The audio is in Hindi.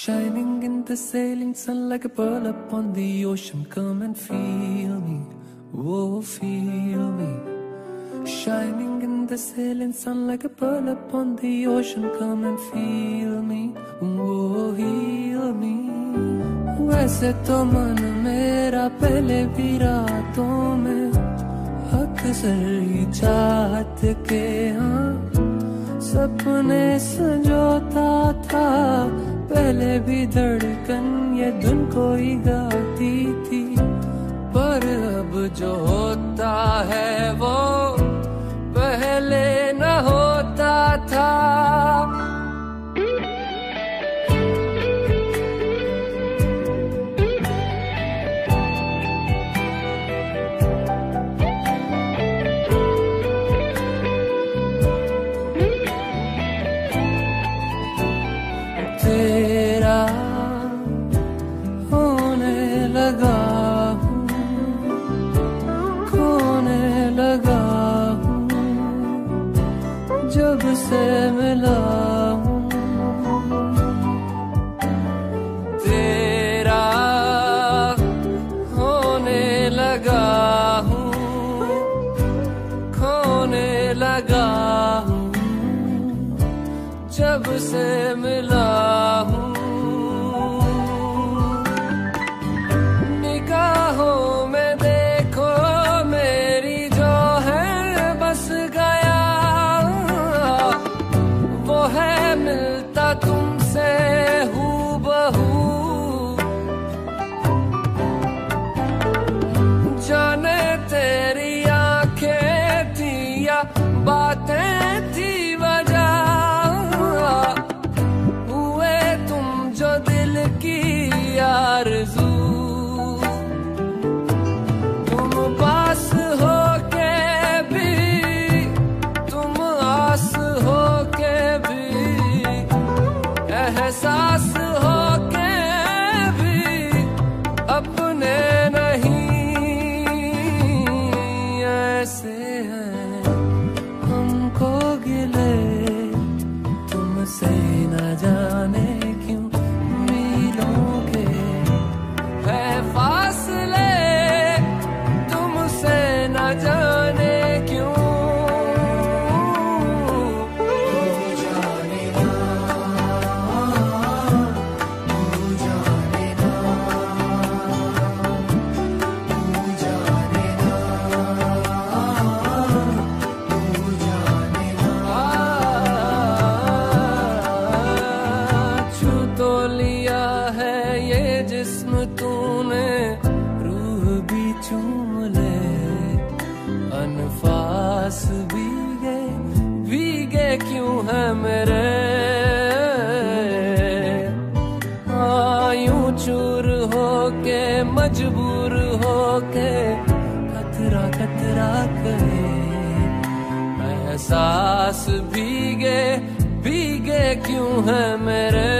Shining in the sailing sun like a pearl upon the ocean. Come and feel me, oh feel me. Shining in the sailing sun like a pearl upon the ocean. Come and feel me, oh heal me. वैसे तो मन मेरा पहले भी रातों में अक्सर ही चाहत के हाँ सपने संजोता था। पहले भी धड़कन ये धुन कोई गाती थी, पर अब जो होता है वो पहले न होता था। तेरा होने लगा हूँ, खोने लगा हूँ, जब से मिला हूँ। तेरा होने लगा हूँ, खोने लगा हूँ, जब से मिला हूँ। निगाहों में देखो मेरी जो है बस गया, वो है मिलता तुमसे हूबहू। जाने तेरी आंखें थी या बातें थी वजह, की आरज़ू। तुम पास हो के भी, तुम आस हो के भी, एहसास हो के भी अपने नहीं। ऐसे हैं हमको गिले तुमसे न जाने क्यों फासले, तुमसे न जाने क्यों। जाने ना, जाने ना, जाने ना, छू तो लिया है ये जिस्म तूने, रूह भी चूम ले, अनफास भीगे भीगे क्यों है मेरे। यूं चूर होके मजबूर होके खतरा खतरा करे, एहसास भीगे भीगे क्यों है मेरे।